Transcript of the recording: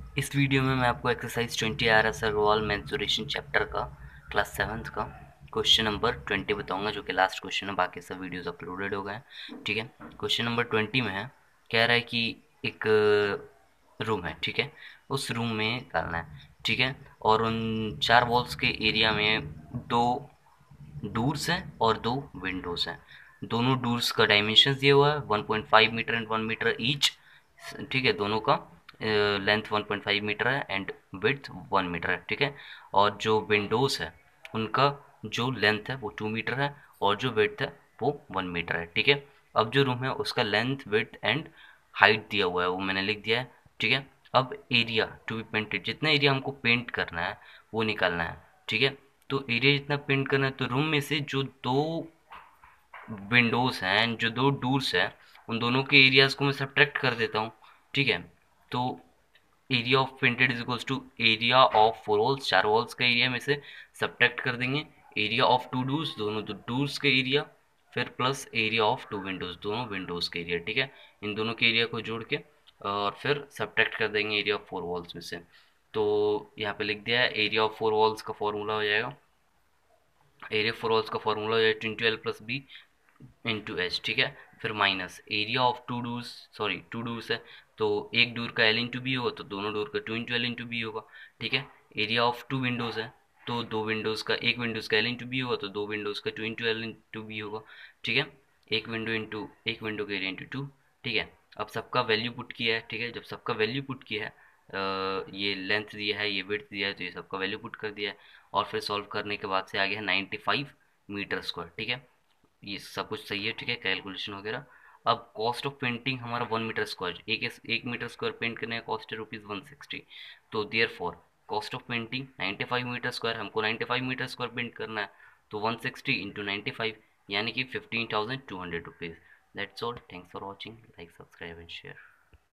इस वीडियो में मैं आपको exercise 20 R S Agarwal mensuration chapter का क्लास 7th का क्वेश्चन नंबर 20 बताऊंगा, जो कि लास्ट क्वेश्चन है। बाकी सब वीडियोस अपलोडेड हो गए हैं। ठीक है, क्वेश्चन नंबर 20 में है, कह रहा है कि एक रूम है। ठीक है, उस रूम में निकालना है। ठीक है, और उन 4 वॉल्स के एरिया में 2 डोर्स हैं और 2 विंडोज हैं। दोनों डोर्स का डायमेंशन दिया हुआ है 1.5 मीटर एंड 1 मीटर ईच। ठीक है, दोनों का लेंथ 1.5 मीटर है एंड विड्थ 1 मीटर है। ठीक है, और जो विंडोज है उनका जो लेंथ है वो 2 मीटर है और जो विड्थ है वो 1 मीटर है। ठीक है, अब जो रूम है उसका लेंथ विड्थ एंड हाइट दिया हुआ है, वो मैंने लिख दिया है। ठीक है, अब एरिया टू बी पेंटेड, जितना एरिया हमको पेंट करना है वो निकालना है। ठीक है, तो एरिया जितना पेंट करना है, तो रूम में से जो 2 विंडोज हैं, जो 2 डोर्स हैं, उन दोनों के एरियाज को मैं सब्ट्रैक्ट कर देता हूँ। ठीक है, तो area of painted is equals to area of 4 walls, 4 walls का एरिया में से सब्ट्रैक्ट कर देंगे एरिया ऑफ 2 डोर्स, दोनों डोर्स के एरिया, फिर प्लस एरिया ऑफ 2 विंडोज, दोनों विंडोज के एरिया। ठीक है, इन दोनों के एरिया को जोड़ के और फिर सब्ट्रैक्ट कर देंगे एरिया ऑफ 4 वॉल्स में से। तो यहाँ पे लिख दिया है, एरिया ऑफ 4 वॉल्स का फॉर्मूला हो जाएगा, एरिया 4 वॉल्स का फॉर्मूला हो जाएगा into L plus B into H. ठीक है, फिर minus area of 2 doors, sorry 2 doors है तो एक डोर का एल इंटू बी होगा, तो दोनों डोर का 2 इंटू एल इंटू बी होगा। ठीक है, एरिया ऑफ 2 विंडोज़ है तो 2 विंडोज़ का, एक विंडोज़ का एल इंटू बी होगा तो 2 विंडोज़ का 2 इंटू एल इंटू बी होगा। ठीक है, एक विंडो का एरिया इंटू 2। ठीक है, अब सबका वैल्यू पुट किया है। ठीक है, जब सबका वैल्यू पुट किया है, ये लेंथ दिया है, ये विड्थ दिया है, तो ये सबका वैल्यू पुट कर दिया है और फिर सॉल्व करने के बाद से आ गया है 95 मीटर स्क्वायर। ठीक है, ये सब कुछ सही है। ठीक है, कैलकुलेशन वगैरह। अब कॉस्ट ऑफ पेंटिंग हमारा 1 मीटर स्क्वायर, एक मीटर स्क्वायर पेंट करने का कॉस्ट है ₹160। तो therefore cost of painting 95 metre square, हमको 95 मीटर स्क्वायर पेंट करना है, तो 160 इंटू 95 यानी कि ₹15,200। That's all, thanks for watching, like subscribe and share.